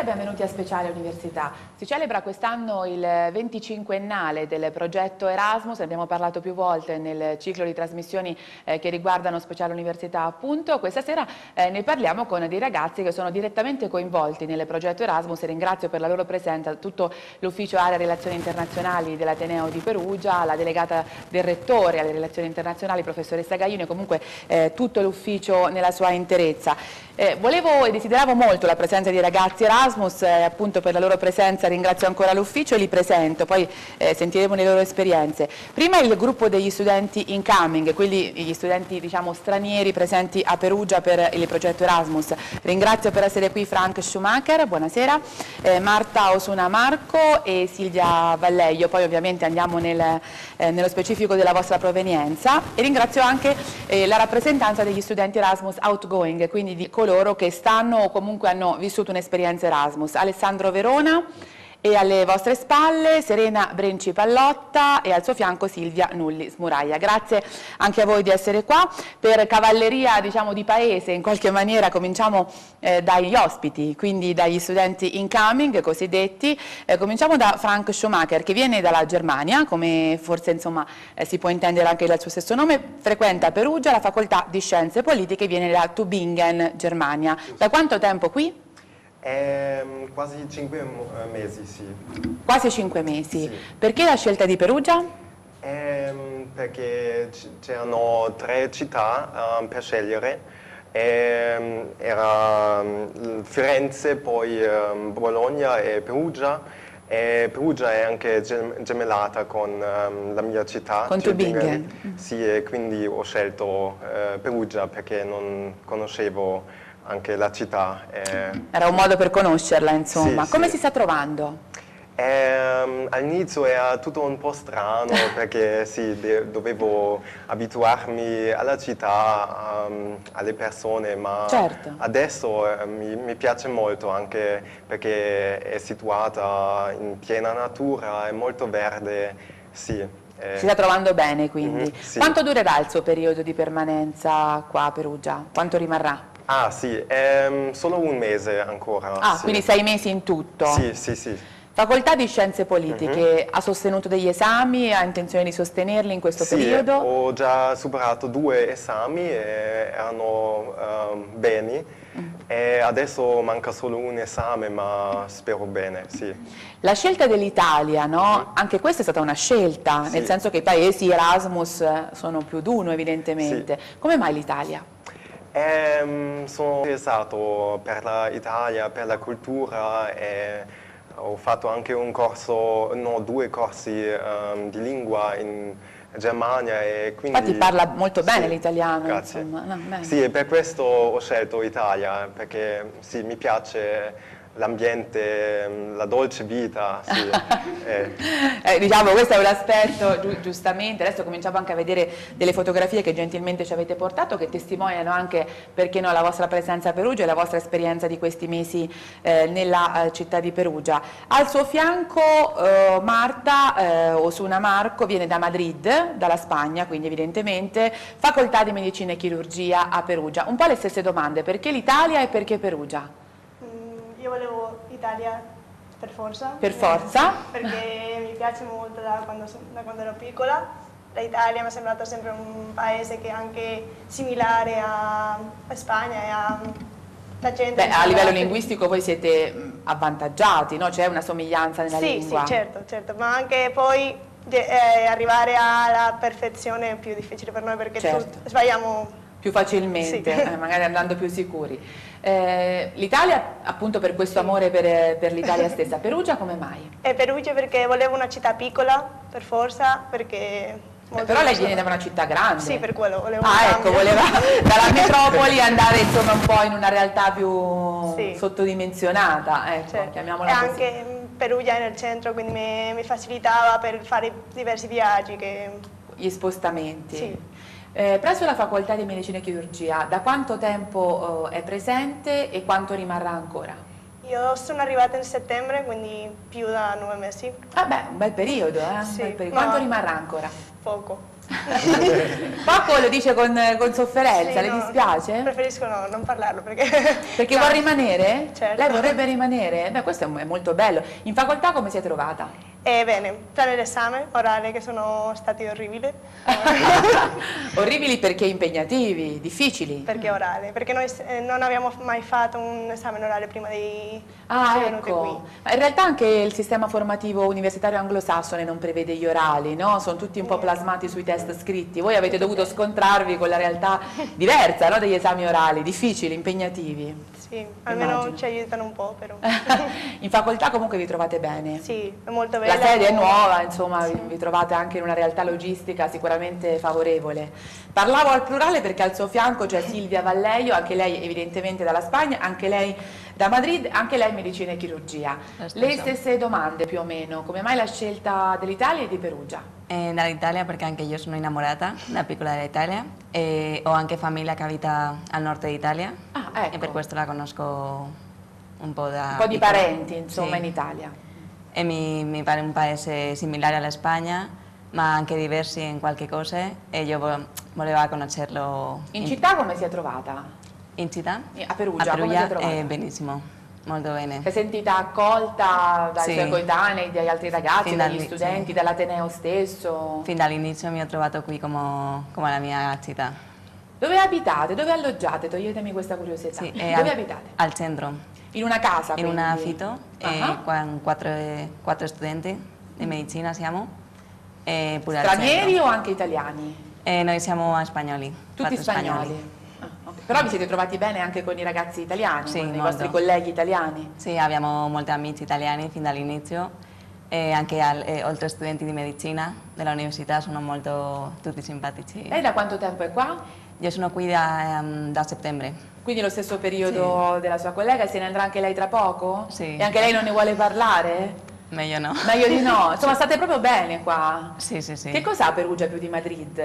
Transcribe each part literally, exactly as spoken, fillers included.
benvenuti a Speciale Università. Si celebra quest'anno il venticinquennale del progetto Erasmus, abbiamo parlato più volte nel ciclo di trasmissioni eh, che riguardano Speciale Università appunto. Questa sera eh, ne parliamo con dei ragazzi che sono direttamente coinvolti nel progetto Erasmus e ringrazio per la loro presenza tutto l'ufficio area relazioni internazionali dell'Ateneo di Perugia, la delegata del rettore alle relazioni internazionali, professoressa Gaiuni e comunque eh, tutto l'ufficio nella sua interezza. Eh, volevo e desideravo molto la presenza di ragazzi Erasmus, eh, appunto per la loro presenza ringrazio ancora l'ufficio e li presento, poi eh, sentiremo le loro esperienze. Prima il gruppo degli studenti incoming, quindi gli studenti diciamo stranieri presenti a Perugia per il progetto Erasmus. Ringrazio per essere qui Frank Schumacher, buonasera, eh, Marta Osuna Marco e Silvia Valleio, poi ovviamente andiamo nel, eh, nello specifico della vostra provenienza e ringrazio anche eh, la rappresentanza degli studenti Erasmus outgoing, quindi di coloro che stanno o comunque hanno vissuto un'esperienza Erasmus. Alessandro Verona e alle vostre spalle Serena Brenci Pallotta e al suo fianco Silvia Nulli Smuraglia. Grazie anche a voi di essere qua. Per cavalleria diciamo di paese in qualche maniera cominciamo eh, dagli ospiti, quindi dagli studenti incoming cosiddetti. Eh, cominciamo da Frank Schumacher che viene dalla Germania, come forse insomma eh, si può intendere anche dal suo stesso nome, frequenta a Perugia la facoltà di scienze politiche, viene da Tübingen, Germania. Da quanto tempo qui? Eh, quasi cinque mesi, sì. Quasi cinque mesi. Sì. Perché la scelta di Perugia? Eh, perché c'erano tre città uh, per scegliere. Eh, era um, Firenze, poi um, Bologna e Perugia. E Perugia è anche gemellata con um, la mia città. Con Tübingen. Sì, e quindi ho scelto uh, Perugia perché non conoscevo anche la città. Eh. Era un modo per conoscerla, insomma. Sì, Come sì. si sta trovando? Eh, all'inizio era tutto un po' strano perché sì, dovevo abituarmi alla città, um, alle persone, ma certo. adesso eh, mi, mi piace molto anche perché è situata in piena natura, è molto verde, sì. Eh. Si sta trovando bene quindi. Mm-hmm, sì. Quanto durerà il suo periodo di permanenza qua a Perugia? Quanto rimarrà? Ah sì, ehm, solo un mese ancora. Ah, sì. Quindi sei mesi in tutto? Sì, sì, sì. Facoltà di Scienze Politiche, mm-hmm. ha sostenuto degli esami, ha intenzione di sostenerli in questo sì, periodo? Ho già superato due esami e erano um, bene mm. e adesso manca solo un esame ma spero bene, sì. La scelta dell'Italia, no? Mm. Anche questa è stata una scelta, sì. nel senso che i paesi Erasmus sono più di uno evidentemente. Sì. Come mai l'Italia? Eh, sono interessato per l'Italia, per la cultura e ho fatto anche un corso, no, due corsi um, di lingua in Germania e quindi... Infatti parla molto bene sì, l'italiano, grazie. insomma. No, sì, e per questo ho scelto Italia, perché sì, mi piace l'ambiente, la dolce vita, sì. eh. Eh, diciamo questo è un aspetto gi giustamente, adesso cominciamo anche a vedere delle fotografie che gentilmente ci avete portato che testimoniano anche, perché no, la vostra presenza a Perugia e la vostra esperienza di questi mesi eh, nella eh, città di Perugia. Al suo fianco eh, Marta eh, Osuna Marco viene da Madrid, dalla Spagna, quindi evidentemente facoltà di medicina e chirurgia a Perugia. Un po' le stesse domande, perché l'Italia e perché Perugia? Io volevo Italia per forza. Per forza? Perché mi piace molto da quando, da quando ero piccola. L'Italia mi è sembrato sempre un paese che è anche similare a, a Spagna e a la gente. Beh, a livello linguistico voi siete avvantaggiati, no? C'è una somiglianza nella sì, lingua. Sì, certo, certo, ma anche poi eh, arrivare alla perfezione è più difficile per noi perché certo. sbagliamo più facilmente, sì. eh, magari andando più sicuri. Eh, L'Italia, appunto per questo sì. amore per, per l'Italia stessa, Perugia come mai? E Perugia perché volevo una città piccola, per forza, perché... Eh, però lei viene da una città grande. Sì, per quello volevo. Ah, ecco, voleva dalla metropoli andare insomma un po' in una realtà più sì. sottodimensionata, ecco, certo. chiamiamola e così. Anche Perugia è nel centro, quindi mi, mi facilitava per fare diversi viaggi. Che... Gli spostamenti. Sì. Eh, presso la facoltà di medicina e chirurgia, da quanto tempo eh, è presente e quanto rimarrà ancora? Io sono arrivata in settembre, quindi più da nove mesi. Ah beh, un bel periodo, eh? Sì, un bel periodo. Quanto ma... rimarrà ancora? Poco. Paco lo dice con, con sofferenza, Sì, le no, dispiace? Preferisco no, non parlarlo perché... Perché no. vuole rimanere? Certo. Lei vorrebbe rimanere? Beh, questo è molto bello. In facoltà come si è trovata? E bene, tranne l'esame orale che sono stati orribili. Orribili perché impegnativi, difficili. Perché orale? Perché noi eh, non abbiamo mai fatto un esame orale prima di Ah, essere venute ecco. qui. Ma in realtà anche il sistema formativo universitario anglosassone non prevede gli orali, no? Sono tutti un po' plasmati sui test scritti. Voi avete dovuto scontrarvi con la realtà diversa, no? Degli esami orali, difficili, impegnativi. Sì, almeno Immagino. ci aiutano un po', però. In facoltà comunque vi trovate bene? Sì, è molto bella. La sede è nuova, insomma, Sì. vi, vi trovate anche in una realtà logistica sicuramente favorevole. Parlavo al plurale perché al suo fianco c'è Silvia Vallejo, anche lei evidentemente dalla Spagna, anche lei da Madrid, anche lei medicina e chirurgia. Le stesse domande più o meno, come mai la scelta dell'Italia e di Perugia? Eh, dall'Italia perché anche io sono innamorata da piccola dell'Italia e ho anche famiglia che abita al nord d'Italia Ah, ecco. e per questo la conosco un po' da Un po' di piccola. parenti, insomma, Sì. in Italia. E mi, mi pare un paese similare alla Spagna, ma anche diversi in qualche cosa e io vo- volevo conoscerlo In città come si è trovata? in città. A Perugia, A come si è Perugia trovata? eh, benissimo, molto bene. Si è sentita accolta dai Sì. suoi coetanei, dagli altri ragazzi, Fin dagli dall'inizio. studenti, dall'Ateneo stesso? Fin dall'inizio mi ho trovato qui come, come la mia città. Dove abitate? Dove alloggiate? Toglietemi questa curiosità. Sì, Dove è al, abitate? al centro, In una casa, in quindi? un affitto, e Ah. con quattro, quattro studenti di medicina siamo. E pure al Stranieri centro. o anche italiani? E noi siamo spagnoli. Tutti quattro spagnoli. Ah, ok. Però vi siete trovati bene anche con i ragazzi italiani, Sì, con i molto. vostri colleghi italiani? Sì, abbiamo molti amici italiani fin dall'inizio e anche al- e oltre studenti di medicina dell'università sono molto tutti simpatici. Lei da quanto tempo è qua? Io sono qui da, ehm, da settembre. Quindi lo stesso periodo della sua collega, se ne andrà anche lei tra poco? Sì. E anche lei non ne vuole parlare? Meglio no. Meglio di no, insomma state proprio bene qua. Sì, sì, sì. Che cos'ha Perugia più di Madrid?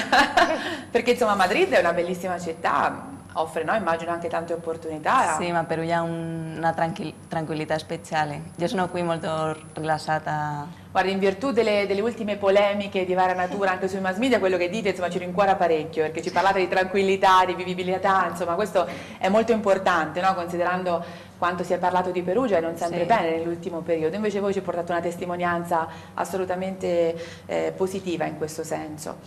Perché insomma Madrid è una bellissima città, offre, no, immagino anche tante opportunità. Sì, ma Perugia ha un- una tranquil- tranquillità speciale. Io sono qui molto rilassata. Guarda, in virtù delle, delle ultime polemiche di varia natura anche sui mass media, quello che dite insomma ci rincuora parecchio, perché ci parlate di tranquillità, di vivibilità, insomma questo è molto importante, no? Considerando quanto si è parlato di Perugia e non sempre Sì. bene nell'ultimo periodo. Invece voi ci portate una testimonianza assolutamente eh, positiva in questo senso.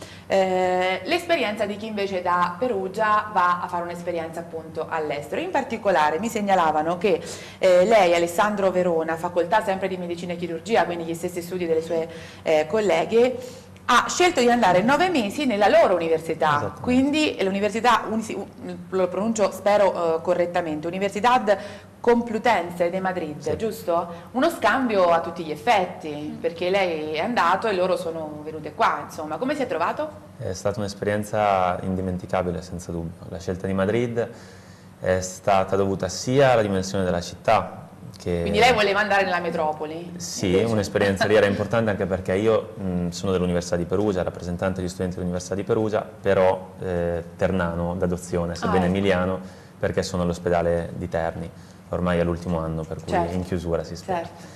Eh, l'esperienza di chi invece da Perugia va a fare un'esperienza appunto all'estero. In particolare mi segnalavano che eh, lei, Alessandro Verona, facoltà sempre di medicina e chirurgia, quindi gli stessi studi delle sue eh, colleghe, ha scelto di andare nove mesi nella loro università, quindi l'università, lo pronuncio spero eh, correttamente, Universidad Complutense de Madrid, Sì. giusto? Uno scambio a tutti gli effetti, perché lei è andato e loro sono venute qua, insomma. Come si è trovato? È stata un'esperienza indimenticabile, senza dubbio. La scelta di Madrid è stata dovuta sia alla dimensione della città, che... Quindi lei voleva andare nella metropoli? Sì, un'esperienza lì era importante anche perché io mh, sono dell'Università di Perugia, rappresentante degli studenti dell'Università di Perugia, però eh, ternano d'adozione, sebbene Ah, ecco. emiliano, perché sono all'ospedale di Terni, ormai è l'ultimo anno, per cui Certo. in chiusura si spera. Certo.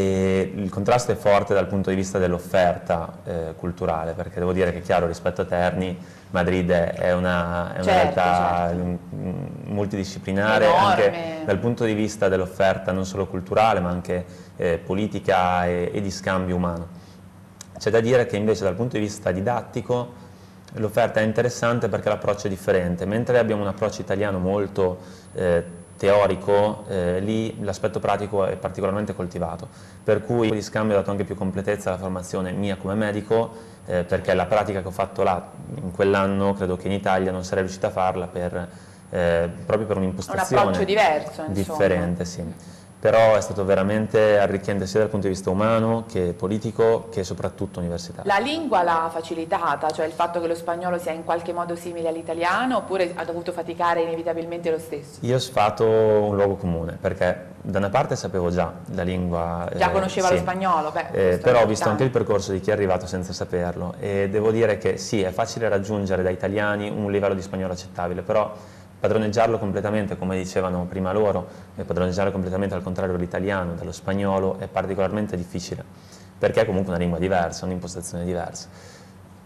E il contrasto è forte dal punto di vista dell'offerta eh, culturale, perché devo dire che chiaro rispetto a Terni Madrid è una, è una Certo, realtà certo. mm, multidisciplinare Enorme. anche dal punto di vista dell'offerta non solo culturale ma anche eh, politica e, e di scambio umano. C'è da dire che invece dal punto di vista didattico l'offerta è interessante perché l'approccio è differente, mentre abbiamo un approccio italiano molto eh, teorico, eh, lì l'aspetto pratico è particolarmente coltivato, per cui di scambio ha dato anche più completezza alla formazione mia come medico, eh, perché la pratica che ho fatto là in quell'anno credo che in Italia non sarei riuscita a farla per, eh, proprio per un'impostazione Un approccio diverso, insomma. differente, sì. Però è stato veramente arricchente sia dal punto di vista umano che politico che soprattutto universitario. La lingua l'ha facilitata, cioè il fatto che lo spagnolo sia in qualche modo simile all'italiano, oppure ha dovuto faticare inevitabilmente lo stesso? Io ho sfato un luogo comune, perché da una parte sapevo già la lingua... Già eh, conosceva sì. lo spagnolo? Beh, Eh, questo è però ho visto anche importante. il percorso di chi è arrivato senza saperlo e devo dire che sì, è facile raggiungere da italiani un livello di spagnolo accettabile, però padroneggiarlo completamente, come dicevano prima loro, e padroneggiarlo completamente al contrario dell'italiano, dello spagnolo, è particolarmente difficile, perché è comunque una lingua diversa, un'impostazione diversa.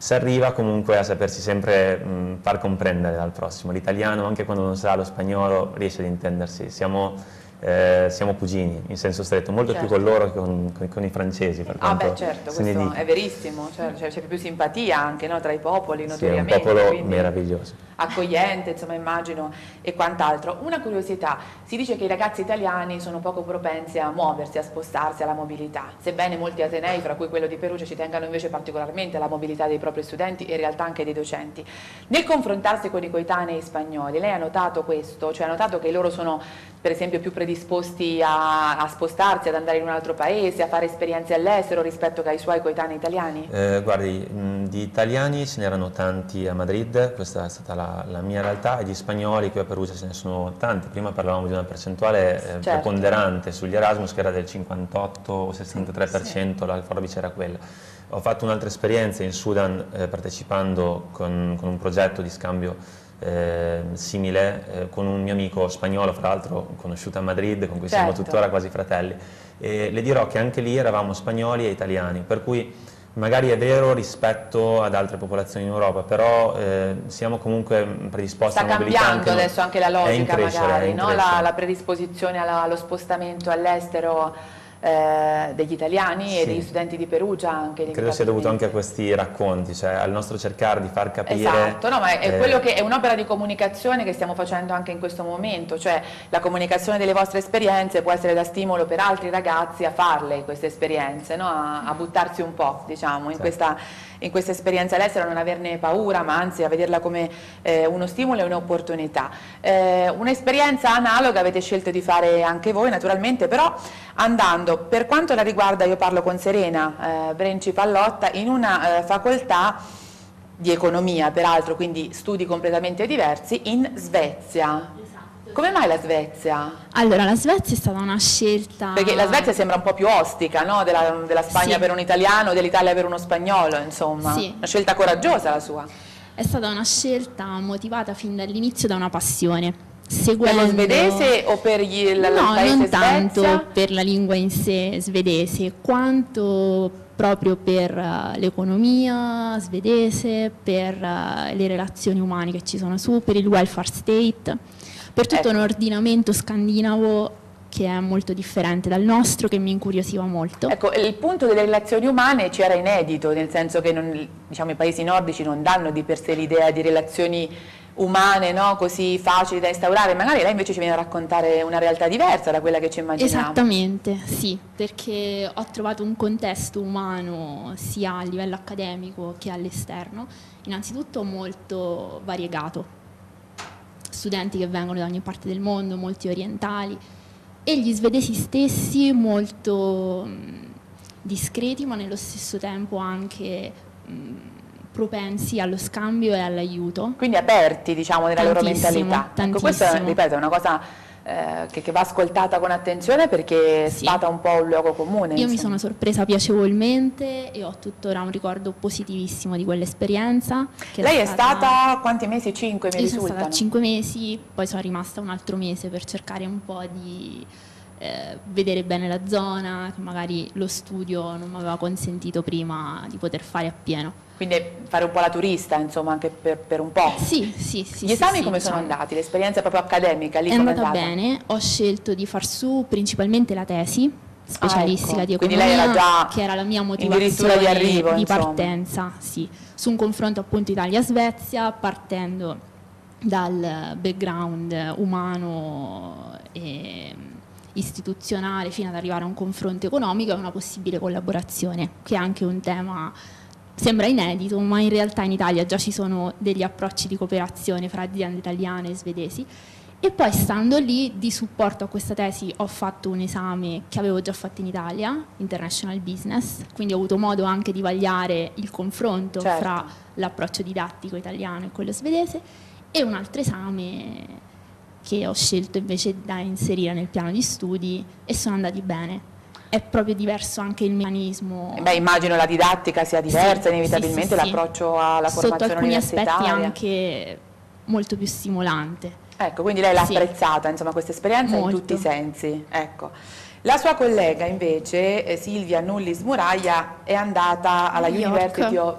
si arriva comunque a sapersi sempre mh, far comprendere al prossimo. L'italiano, anche quando non sa lo spagnolo, riesce ad intendersi. Siamo, eh, siamo cugini, in senso stretto, molto certo. più con loro che con, con, con i francesi. Per Ah quanto beh certo, se ne questo dica. è verissimo, cioè, c'è più simpatia anche, no, tra i popoli, Sì, è un notoriamente. popolo quindi meraviglioso. accogliente, insomma immagino, e quant'altro. Una curiosità, si dice che i ragazzi italiani sono poco propensi a muoversi, a spostarsi, alla mobilità, sebbene molti atenei, fra cui quello di Perugia, ci tengano invece particolarmente alla mobilità dei propri studenti e in realtà anche dei docenti. Nel confrontarsi con i coetanei spagnoli, lei ha notato questo? Cioè ha notato che loro sono per esempio più predisposti a, a spostarsi, ad andare in un altro paese, a fare esperienze all'estero rispetto ai suoi coetanei italiani? Eh, guardi, mh, di italiani ce n'erano tanti a Madrid, questa è stata la, la mia realtà, e di spagnoli qui a Perugia ce ne sono tanti. Prima parlavamo di una percentuale eh, certo. preponderante sugli Erasmus che era del cinquantotto o sessantatré per cento, sì. La forbice era quella. Ho fatto un'altra esperienza in Sudan eh, partecipando con, con un progetto di scambio Eh, simile eh, con un mio amico spagnolo, fra l'altro conosciuto a Madrid, con cui certo. siamo tuttora quasi fratelli, e le dirò che anche lì eravamo spagnoli e italiani, per cui magari è vero rispetto ad altre popolazioni in Europa, però eh, siamo comunque predisposti Sta a mobilità. Sta cambiando adesso anche la logica, crescere, magari, no? la, la predisposizione predisposizione alla, allo spostamento all'estero eh, degli italiani sì. e degli studenti di Perugia anche. Credo sia dovuto anche a questi racconti, cioè al nostro cercare di far capire. Esatto, no, ma è, eh, quello che è un'opera di comunicazione che stiamo facendo anche in questo momento, cioè la comunicazione delle vostre esperienze può essere da stimolo per altri ragazzi a farle queste esperienze, no? a, a buttarsi un po', diciamo, in sì. questa in questa esperienza all'estero, non averne paura, ma anzi a vederla come eh, uno stimolo e un'opportunità. Eh, un'esperienza analoga avete scelto di fare anche voi, naturalmente, però andando, per quanto la riguarda, io parlo con Serena eh, Brenci Pallotta, in una eh, facoltà di economia, peraltro, quindi studi completamente diversi, in Svezia. Come mai la Svezia? Allora, la Svezia è stata una scelta... Perché la Svezia sembra un po' più ostica, no? della, della Spagna sì. per un italiano, dell'Italia per uno spagnolo, insomma. Sì. Una scelta coraggiosa la sua. È stata una scelta motivata fin dall'inizio da una passione. Seguendo... Per lo svedese o per gli, il, no, il paese non tanto Svezia? Per la lingua in sé svedese, quanto proprio per uh, l'economia svedese, per uh, le relazioni umane che ci sono su, per il welfare state, per tutto ecco. un ordinamento scandinavo che è molto differente dal nostro, che mi incuriosiva molto. Ecco, il punto delle relazioni umane ci era inedito, nel senso che non, diciamo, i paesi nordici non danno di per sé l'idea di relazioni umane, no? Così facili da instaurare. Magari lei invece ci viene a raccontare una realtà diversa da quella che ci immaginiamo. Esattamente, sì, perché ho trovato un contesto umano sia a livello accademico che all'esterno, innanzitutto molto variegato. Studenti che vengono da ogni parte del mondo, molti orientali, e gli svedesi stessi molto mh, discreti, ma nello stesso tempo anche mh, propensi allo scambio e all'aiuto. Quindi aperti, diciamo, nella loro mentalità. Ecco, questa, ripeto, è una cosa eh, che, che va ascoltata con attenzione, perché sì. sfata un po' un luogo comune. Io insomma. mi sono sorpresa piacevolmente e ho tuttora un ricordo positivissimo di quell'esperienza. Lei è stata... stata quanti mesi? Cinque, mi Io risultano? sono stata cinque mesi, poi sono rimasta un altro mese per cercare un po' di eh, vedere bene la zona, che magari lo studio non mi aveva consentito prima di poter fare appieno. Quindi fare un po' la turista, insomma, anche per, per un po'. Sì, sì, sì. Gli esami sì, come sì, sono diciamo. andati? L'esperienza proprio accademica lì è come andata è andata? bene, ho scelto di far su principalmente la tesi specialistica ah, ecco. di Quindi economia, lei era già che era la mia motivazione di, arrivo, di insomma. partenza, sì, su un confronto appunto Italia-Svezia, partendo dal background umano e istituzionale fino ad arrivare a un confronto economico e una possibile collaborazione, che è anche un tema... Sembra inedito, ma in realtà in Italia già ci sono degli approcci di cooperazione fra aziende italiane e svedesi. E poi, stando lì, di supporto a questa tesi ho fatto un esame che avevo già fatto in Italia, International Business, quindi ho avuto modo anche di vagliare il confronto certo. fra l'approccio didattico italiano e quello svedese, e un altro esame che ho scelto invece da inserire nel piano di studi, e sono andati bene. È proprio diverso anche il meccanismo. Beh, immagino la didattica sia diversa, sì, inevitabilmente, sì, sì, l'approccio alla sotto formazione alcuni universitaria. aspetti anche molto più stimolante. Ecco, quindi lei l'ha sì. apprezzata, insomma, questa esperienza molto. in tutti i sensi. Ecco. La sua collega invece, Silvia Nullis Muraglia, è andata alla New University York. of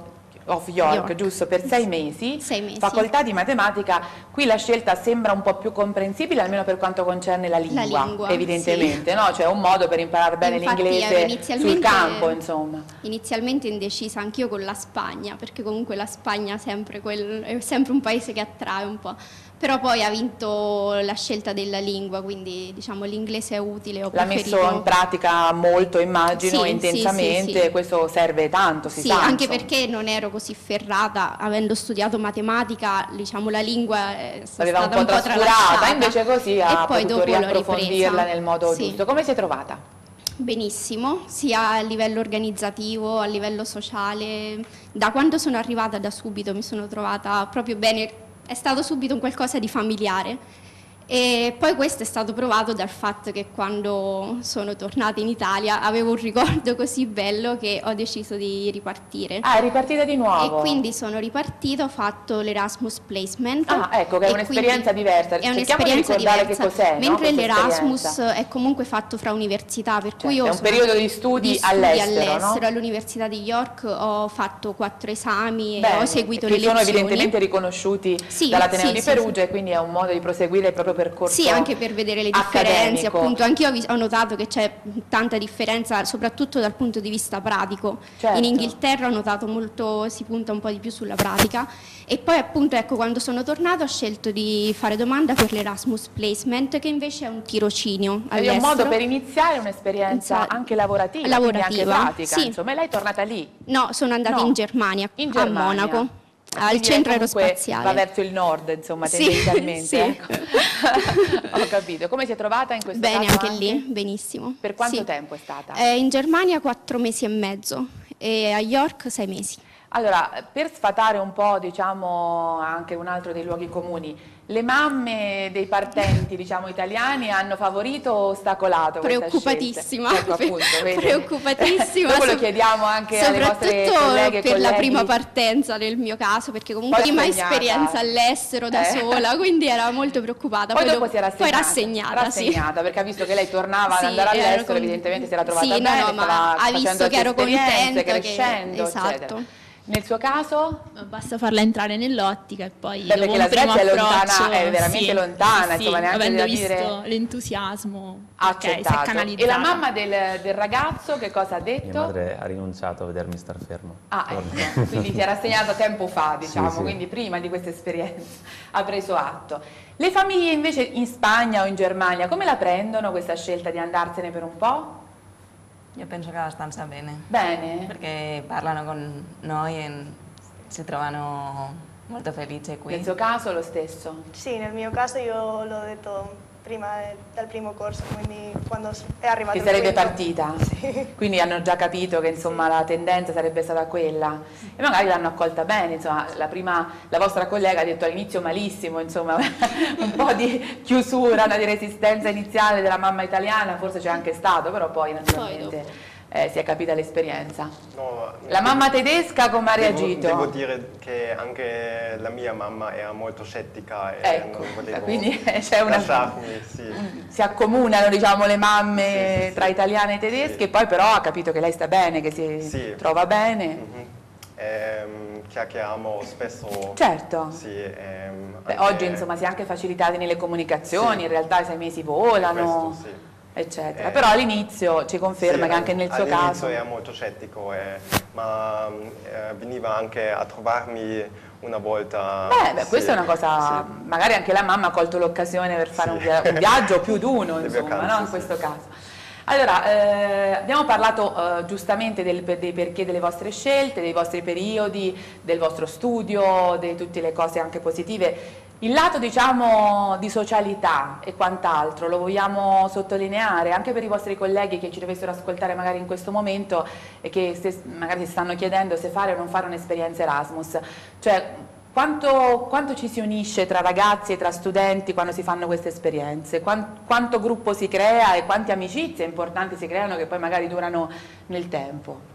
of York, York. giusto, per sei mesi, Sei mesi. facoltà di matematica. Qui la scelta sembra un po' più comprensibile, almeno per quanto concerne la lingua, La lingua, evidentemente, no? Cioè un modo per imparare bene Infatti, ero l'inglese sul inizialmente- campo, insomma. Inizialmente indecisa anch'io con la Spagna, perché comunque la Spagna sempre quel- è sempre un paese che attrae un po', però poi ha vinto la scelta della lingua, quindi diciamo l'inglese è utile, ho L'ha preferito... messo in pratica molto, immagino, Sì, intensamente, sì, sì, sì. questo serve tanto, si Sì, sa. anche insomma. perché non ero così ferrata, avendo studiato matematica, diciamo la lingua è L'aveva stata un po' trascurata, tralasciata. invece così ha E poi potuto dopo l'ho riapprofondirla ripresa. nel modo Sì. giusto. Come si è trovata? Benissimo, sia a livello organizzativo, a livello sociale. Da quando sono arrivata da subito mi sono trovata proprio bene, è stato subito un qualcosa di familiare. E poi questo è stato provato dal fatto che quando sono tornata in Italia avevo un ricordo così bello che ho deciso di ripartire. Ah, è ripartita di nuovo. E quindi sono ripartita, ho fatto l'Erasmus Placement. Ah, ecco, che è e un'esperienza quindi diversa. È Cerchiamo di un'esperienza ricordare diversa. che cos'è, no, Mentre questa l'Erasmus esperienza. è comunque fatto fra università, per cui Certo, io è un sono periodo di studi di all'estero, all'estero. no? All'Università di York ho fatto quattro esami Bene, e ho seguito che le sono lezioni. evidentemente riconosciuti Sì, dall'Ateneo sì, di sì, Perugia sì. e quindi è un modo di proseguire il proprio percorso Sì, anche per vedere le differenze, accademico. appunto, anch'io ho vis- ho notato che c'è tanta differenza, soprattutto dal punto di vista pratico. Certo. In Inghilterra ho notato molto, si punta un po' di più sulla pratica e poi appunto ecco quando sono tornata ho scelto di fare domanda per l'Erasmus Placement, che invece è un tirocinio È un all'estero. modo per iniziare un'esperienza Esatto. anche lavorativa, Lavorativa, quindi anche pratica, sì. insomma. E lei è tornata lì, No, sono andata No, in Germania, in a Germania. Monaco, al Quindi centro lei comunque aerospaziale. va verso il nord, insomma, Sì, tendenzialmente. sì. Ecco. Ho capito. Come si è trovata in questo Bene, caso anche lì, benissimo. Per quanto Sì. tempo è stata? Eh, in Germania quattro mesi e mezzo e a York sei mesi. Allora, per sfatare un po', diciamo, anche un altro dei luoghi comuni, le mamme dei partenti, diciamo, italiani hanno favorito o ostacolato questa Preoccupatissima, scelta? Ecco, appunto, vedi. preoccupatissima. Dopo lo so- chiediamo anche alle vostre soprattutto colleghe e per la colleghi. prima partenza nel mio caso, perché comunque Poi prima sognata. esperienza all'estero da Eh. sola, quindi era molto preoccupata. Poi, dopo dopo- si era poi rassegnata, rassegnata, rassegnata, perché ha visto che lei tornava Sì, ad andare ero all'estero, con- evidentemente si era trovata Sì, no, bene, no, ma stava ha facendo visto che ero esperienze, contenta, che- crescendo, esatto. eccetera. Nel suo caso? Basta farla entrare nell'ottica e poi Beh, dopo perché un la primo Svezia è lontana, approccio, è veramente sì, lontana, sì, insomma, sì, neanche avendo da visto dire- l'entusiasmo, ok, si è Accettato. canalizzata. E la mamma del, del ragazzo che cosa ha detto? Mia madre ha rinunciato a vedermi star fermo. Ah, ecco, quindi si era segnato tempo fa, diciamo, Sì, sì. quindi prima di questa esperienza ha preso atto. Le famiglie invece in Spagna o in Germania, come la prendono questa scelta di andarsene per un po'? Io penso che abbastanza bene, Bene? perché parlano con noi e si trovano molto felici qui. Nel suo caso lo stesso? Sì, nel mio caso io l'ho detto prima eh, dal primo corso, quindi quando s- è arrivato Che il sarebbe quinto. partita? Quindi hanno già capito che insomma la tendenza sarebbe stata quella e magari l'hanno accolta bene, insomma la, prima, la vostra collega ha detto all'inizio malissimo, insomma un po' di chiusura, una di resistenza iniziale della mamma italiana, forse c'è anche stato, però poi naturalmente eh, si è capita l'esperienza. No, La mamma tedesca come ha devo, reagito? devo dire che anche la mia mamma era molto scettica e Ecco, non volevo quindi c'è una... lasciarmi, sì. Si accomunano diciamo le mamme Sì, sì, sì. tra italiane e tedesche Sì. e poi però ha capito che lei sta bene, che si Sì. trova bene. Mhm. Ehm, chiacchieriamo spesso. Certo. Sì, ehm, Beh, anche- oggi insomma si è anche facilitati nelle comunicazioni, Sì. in realtà i sei mesi volano, Questo sì. eccetera. Eh, Però all'inizio ci conferma Sì, che anche nel suo all'inizio caso... era molto scettico, eh, ma eh, veniva anche a trovarmi una volta. Beh, beh, sì, questa è una cosa, sì. magari anche la mamma ha colto l'occasione per fare Sì. un, via- un viaggio più di uno, Le insomma, vacanze, no? In sì. questo caso. Allora, eh, abbiamo parlato eh, giustamente del, dei perché delle vostre scelte, dei vostri periodi, del vostro studio, di tutte le cose anche positive. Il lato, diciamo, di socialità e quant'altro, lo vogliamo sottolineare anche per i vostri colleghi che ci dovessero ascoltare magari in questo momento e che se, magari si stanno chiedendo se fare o non fare un'esperienza Erasmus. Cioè, quanto, quanto ci si unisce tra ragazzi e tra studenti quando si fanno queste esperienze? Quanto, quanto gruppo si crea e quante amicizie importanti si creano che poi magari durano nel tempo?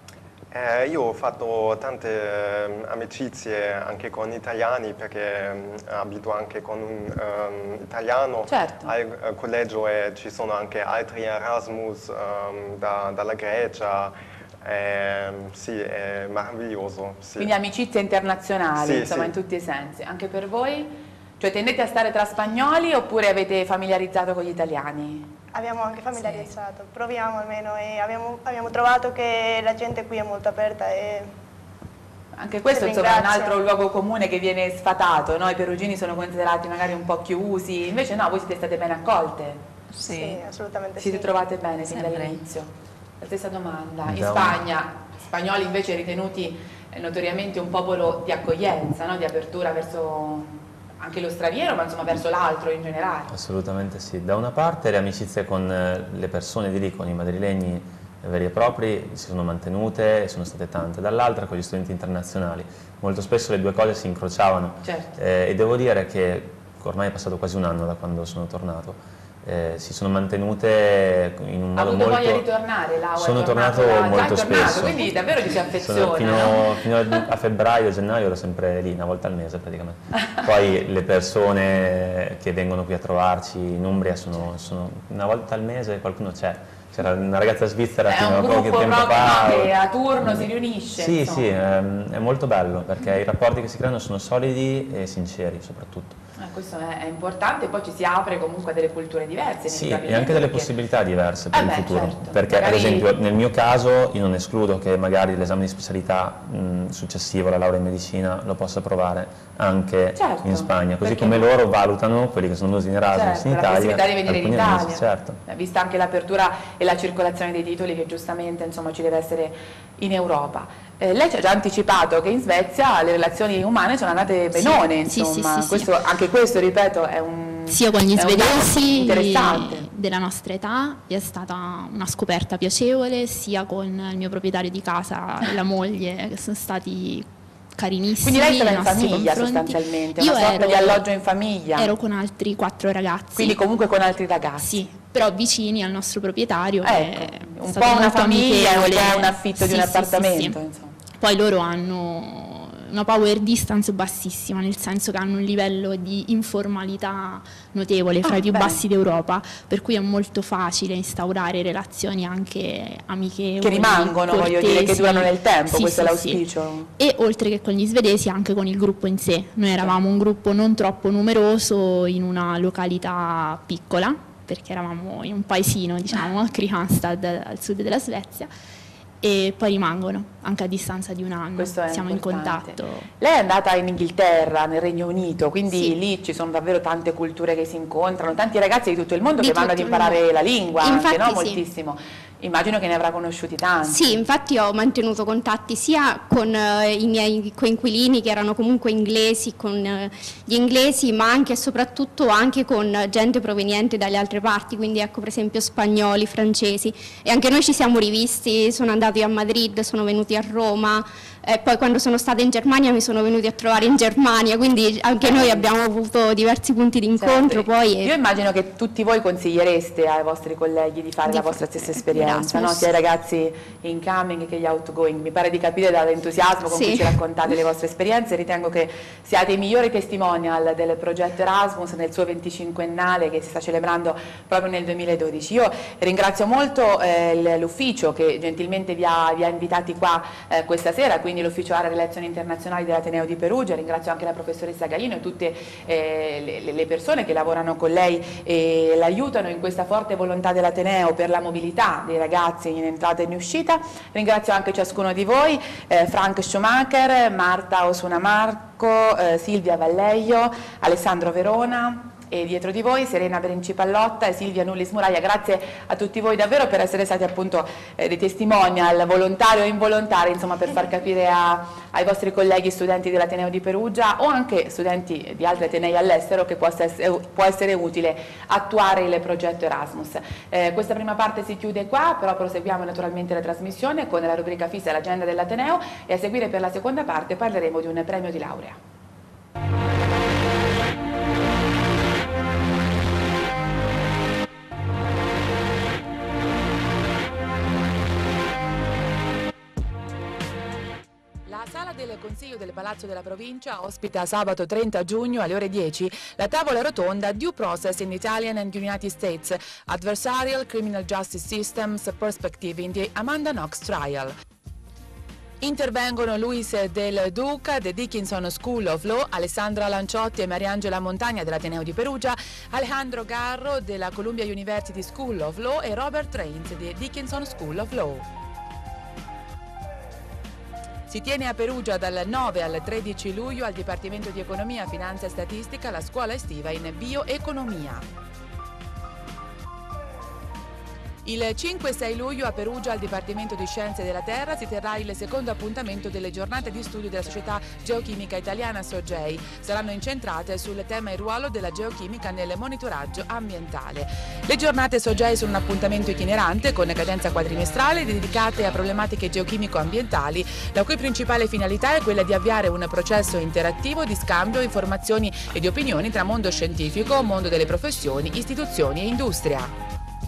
Eh, io ho fatto tante eh, amicizie anche con italiani perché ehm, abito anche con un ehm, italiano Certo. al al collegio e ci sono anche altri Erasmus ehm, da- dalla Grecia, Eh, sì, è meraviglioso. Sì. Quindi amicizie internazionali, Sì, insomma, sì. in tutti i sensi. Anche per voi? Cioè tendete a stare tra spagnoli oppure avete familiarizzato con gli italiani? Abbiamo anche familiarizzato, proviamo almeno e abbiamo, abbiamo trovato che la gente qui è molto aperta e Anche questo Ti insomma, è un ringrazio. altro luogo comune che viene sfatato, no? I perugini sono considerati magari un po' chiusi, invece no, voi siete state ben accolte, sì, Sì. assolutamente siete sì. trovate bene fin Sempre. dall'inizio. La stessa domanda, in Da un- Spagna, spagnoli invece ritenuti eh, notoriamente un popolo di accoglienza, no? Di apertura verso anche lo straniero, ma insomma verso l'altro in generale. Assolutamente sì. Da una parte le amicizie con eh, le persone di lì, con i madrilegni veri e propri, si sono mantenute e sono state tante, dall'altra con gli studenti internazionali. Molto spesso le due cose si incrociavano. Certo. Eh, e devo dire che ormai è passato quasi un anno da quando sono tornato. Eh, si sono mantenute in un Ha modo avuto molto... voglia di tornare, Lau? Sono è tornato là- molto già è tornato, spesso. quindi davvero ci si affeziona, Sono- fino, no? fino a- a febbraio, gennaio ero sempre lì, una volta al mese praticamente. Poi le persone che vengono qui a trovarci in Umbria sono, sono una volta al mese, qualcuno c'è. C'era una ragazza svizzera È fino un a poco gruppo tempo proprio, fa. no, che a turno si riunisce, Sì, insomma. sì, ehm, è molto bello perché i rapporti che si creano sono solidi e sinceri soprattutto. Eh, questo è, è importante, poi ci si apre comunque a delle culture diverse. Sì, e inevitabilmente, anche delle perché- possibilità diverse per Eh il beh, futuro, certo. perché ad Magari- esempio nel mio caso io non escludo che magari l'esame di specialità mh, successivo alla laurea in medicina lo possa provare anche Certo, in Spagna, così perché come no? loro valutano, quelli che sono venuti in Erasmus Certo, in la Italia, possibilità di venire in alcuni Italia, mesi, certo. Eh, vista anche l'apertura e la circolazione dei titoli che giustamente insomma, ci deve essere in Europa. Eh, lei ci ha già anticipato che in Svezia le relazioni umane sono andate benone, Sì, sì, insomma, sì, sì, questo, anche questo ripeto è un, sia con gli è un dato svedesi interessante. della nostra età è stata una scoperta piacevole, sia con il mio proprietario di casa e la moglie, che sono stati carinissimi. Quindi lei stava nei in nostri famiglia confronti. sostanzialmente, Io una sorta ero, di alloggio in famiglia, ero con altri quattro ragazzi. quindi comunque con altri ragazzi. Sì, però vicini al nostro proprietario. Ecco, che è un stato po' una molto famiglia e un amichevole. po' un affitto di Sì, un sì, sì, appartamento, sì. insomma. Poi loro hanno una power distance bassissima, nel senso che hanno un livello di informalità notevole, fra Ah, i più bene. bassi d'Europa, per cui è molto facile instaurare relazioni anche amichevoli, Che rimangono, voglio dire, che cortesi. durano nel tempo, Sì, questo sì, è sì. l'auspicio. E oltre che con gli svedesi anche con il gruppo in sé. Noi eravamo un gruppo non troppo numeroso in una località piccola, perché eravamo in un paesino, diciamo, a Kristianstad, al sud della Svezia, e poi rimangono anche a distanza di un anno. Questo è Siamo importante. in contatto. Lei è andata in Inghilterra, nel Regno Unito, quindi Sì. lì ci sono davvero tante culture che si incontrano, tanti ragazzi di tutto il mondo Di che vanno ad tutto il imparare mondo. la lingua, anche, Infatti no? sì. Moltissimo. Immagino che ne avrà conosciuti tanti. Sì, infatti ho mantenuto contatti sia con eh, i miei coinquilini che erano comunque inglesi, con eh, gli inglesi, ma anche e soprattutto anche con gente proveniente dalle altre parti, quindi ecco per esempio spagnoli, francesi, e anche noi ci siamo rivisti, sono andati a Madrid, sono venuti a Roma, e poi quando sono stata in Germania mi sono venuti a trovare in Germania, quindi anche noi abbiamo avuto diversi punti di incontro. Certo. Poi, Io immagino che tutti voi consigliereste ai vostri colleghi di fare Di la fa- vostra stessa esperienza, no? Erasmus. Sia i ragazzi incoming che gli outgoing. Mi pare di capire dall'entusiasmo con Sì. cui ci raccontate le vostre esperienze. Ritengo che siate i migliori testimonial del progetto Erasmus nel suo venticinquennale che si sta celebrando proprio nel duemiladodici. Io ringrazio molto eh, l'ufficio che gentilmente vi ha, vi ha invitati qua eh, questa sera, quindi l'ufficio Area Relazioni Internazionali dell'Ateneo di Perugia. Ringrazio anche la professoressa Galino e tutte eh, le, le persone che lavorano con lei e l'aiutano in questa forte volontà dell'Ateneo per la mobilità dei ragazzi in entrata e in uscita. Ringrazio anche ciascuno di voi, eh, Frank Schumacher, Marta Osuna Marco, eh, Silvia Valleio, Alessandro Verona, e dietro di voi Serena Principallotta e Silvia Nullis Muraglia. Grazie a tutti voi davvero per essere stati appunto eh, dei testimonial, volontari o involontari, insomma, per far capire a, ai vostri colleghi studenti dell'Ateneo di Perugia o anche studenti di altri Atenei all'estero che possa essere, può essere utile attuare il progetto Erasmus. Eh, questa prima parte si chiude qua, però proseguiamo naturalmente la trasmissione con la rubrica fissa e l'agenda dell'Ateneo, e a seguire per la seconda parte parleremo di un premio di laurea. La sala del Consiglio del Palazzo della Provincia ospita sabato trenta giugno alle ore dieci la tavola rotonda Due Process in Italian and United States, Adversarial Criminal Justice Systems Perspective in the Amanda Knox Trial. Intervengono Luis Del Duca, The Dickinson School of Law, Alessandra Lanciotti e Mariangela Montagna dell'Ateneo di Perugia, Alejandro Garro della Columbia University School of Law e Robert Rains di Dickinson School of Law. Si tiene a Perugia dal nove al tredici luglio al Dipartimento di Economia, Finanza e Statistica la scuola estiva in bioeconomia. Il cinque e sei luglio a Perugia al Dipartimento di Scienze della Terra si terrà il secondo appuntamento delle giornate di studio della Società Geochimica Italiana SOGEI. Saranno incentrate sul tema e ruolo della geochimica nel monitoraggio ambientale. Le giornate SOGEI sono un appuntamento itinerante con cadenza quadrimestrale dedicate a problematiche geochimico-ambientali, la cui principale finalità è quella di avviare un processo interattivo di scambio, informazioni e di opinioni tra mondo scientifico, mondo delle professioni, istituzioni e industria.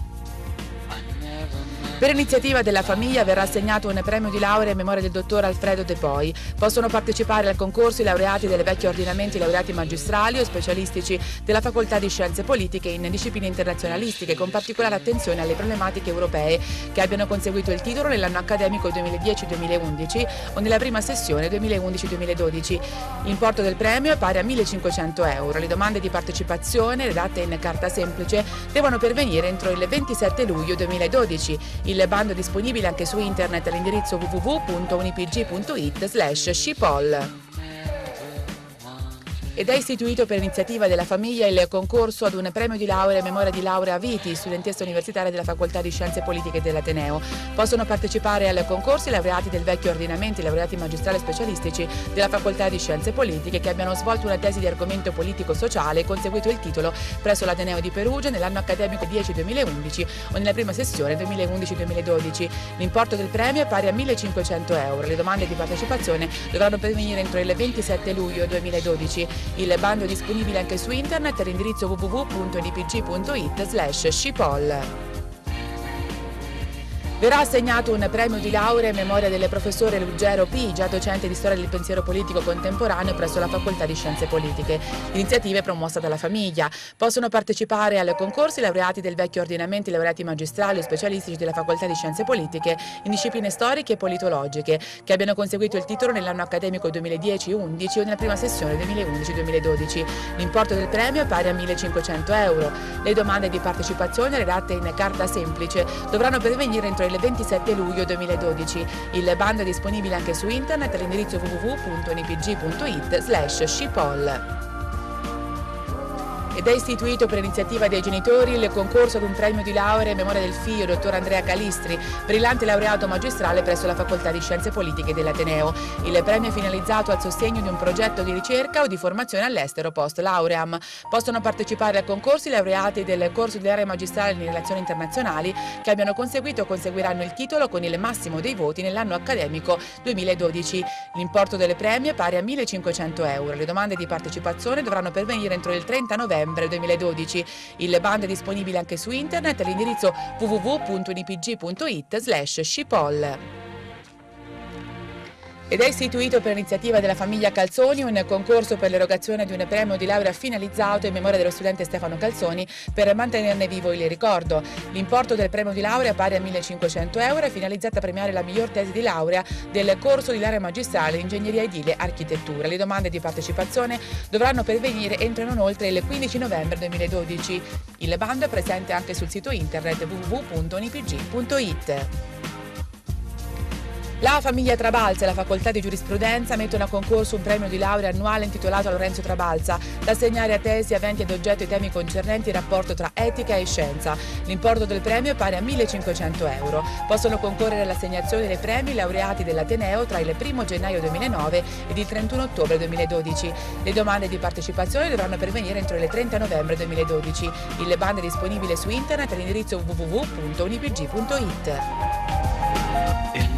Per iniziativa della famiglia verrà assegnato un premio di laurea in memoria del dottor Alfredo De Poi. Possono partecipare al concorso i laureati delle vecchie ordinamenti, laureati magistrali o specialistici della Facoltà di Scienze Politiche in discipline internazionalistiche, con particolare attenzione alle problematiche europee, che abbiano conseguito il titolo nell'anno accademico duemiladieci duemilaundici o nella prima sessione duemilaundici duemiladodici. L'importo del premio è pari a millecinquecento euro. Le domande di partecipazione, redatte in carta semplice, devono pervenire entro il ventisette luglio duemiladodici. Il bando è disponibile anche su internet all'indirizzo w w w punto unipg punto it slash scipol. Ed è istituito per iniziativa della famiglia il concorso ad un premio di laurea in memoria di Laurea Viti, studentessa universitaria della Facoltà di Scienze Politiche dell'Ateneo. Possono partecipare al concorso i laureati del vecchio ordinamento, i laureati magistrali specialistici della Facoltà di Scienze Politiche che abbiano svolto una tesi di argomento politico-sociale e conseguito il titolo presso l'Ateneo di Perugia nell'anno accademico dieci duemilaundici o nella prima sessione duemilaundici duemiladodici. L'importo del premio è pari a millecinquecento euro. Le domande di partecipazione dovranno pervenire entro il ventisette luglio duemiladodici. Il bando è disponibile anche su internet all'indirizzo w w w punto unipg punto it slash scipol. Verrà assegnato un premio di laurea in memoria del professore Ruggero P., già docente di storia del pensiero politico contemporaneo presso la Facoltà di Scienze Politiche. L'iniziativa è promossa dalla famiglia. Possono partecipare al concorso i laureati del vecchio ordinamento, i laureati magistrali o specialistici della Facoltà di Scienze Politiche in discipline storiche e politologiche, che abbiano conseguito il titolo nell'anno accademico duemiladieci undici o nella prima sessione duemilaundici duemiladodici. L'importo del premio è pari a millecinquecento euro. Le domande di partecipazione, redatte in carta semplice, dovranno pervenire entro il ventisette luglio duemiladodici. Il bando è disponibile anche su internet all'indirizzo w w w punto unipg punto it slash scipol. Ed è istituito per iniziativa dei genitori il concorso ad un premio di laurea in memoria del figlio, dottor Andrea Calistri, brillante laureato magistrale presso la Facoltà di Scienze Politiche dell'Ateneo. Il premio è finalizzato al sostegno di un progetto di ricerca o di formazione all'estero post lauream. Possono partecipare al concorso i laureati del corso di laurea magistrale in relazioni internazionali che abbiano conseguito o conseguiranno il titolo con il massimo dei voti nell'anno accademico duemiladodici. L'importo del premio è pari a millecinquecento euro. Le domande di partecipazione dovranno pervenire entro il trenta novembre duemiladodici. Il bando è disponibile anche su internet all'indirizzo w w w punto unipg punto it slash scipol. Ed è istituito per iniziativa della famiglia Calzoni un concorso per l'erogazione di un premio di laurea finalizzato in memoria dello studente Stefano Calzoni per mantenerne vivo il ricordo. L'importo del premio di laurea è pari a millecinquecento euro e è finalizzato a premiare la miglior tesi di laurea del corso di laurea magistrale in ingegneria edile architettura. Le domande di partecipazione dovranno pervenire entro e non oltre il quindici novembre duemiladodici. Il bando è presente anche sul sito internet w w w punto unipg punto it. La famiglia Trabalza e la Facoltà di Giurisprudenza mettono a concorso un premio di laurea annuale intitolato a Lorenzo Trabalza, da assegnare a tesi aventi ad oggetto i temi concernenti il rapporto tra etica e scienza. L'importo del premio è pari a millecinquecento euro. Possono concorrere all'assegnazione dei premi laureati dell'Ateneo tra il primo gennaio duemilanove ed il trentuno ottobre duemiladodici. Le domande di partecipazione dovranno pervenire entro il trenta novembre duemiladodici. Il bando è disponibile su internet all'indirizzo w w w punto unipg punto it.